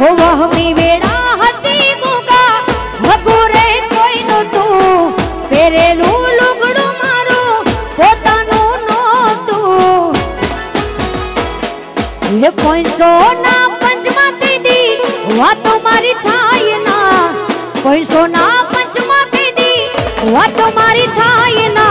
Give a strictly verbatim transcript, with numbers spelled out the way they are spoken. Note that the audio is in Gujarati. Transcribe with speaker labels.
Speaker 1: ઓ વહમી વેળા હતી ગુગા વગુરે કોઈ નહોતું પહેરેલું લુગડું મારું પોતાનું નહોતું એ પોઈસો ના પંચમાં કીધી વાતો મારી થાય ના પોઈસો ના પંચમાં કીધી વાતો મારી થાય ના